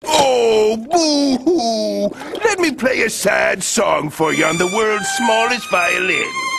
Oh, boo-hoo! Let me play a sad song for you on the world's smallest violin.